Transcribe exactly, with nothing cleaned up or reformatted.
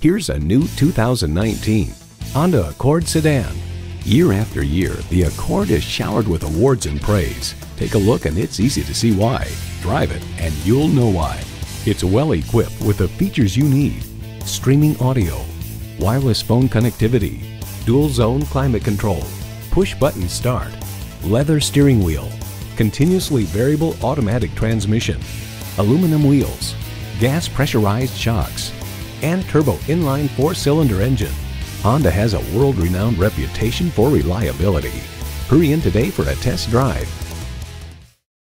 Here's a new two thousand nineteen Honda Accord sedan. Year after year, the Accord is showered with awards and praise. Take a look and it's easy to see why. Drive it and you'll know why. It's well equipped with the features you need: streaming audio, wireless phone connectivity, dual zone climate control, push button start, leather steering wheel, continuously variable automatic transmission, aluminum wheels, gas pressurized shocks, and turbo inline four-cylinder engine. Honda has a world-renowned reputation for reliability. Hurry in today for a test drive.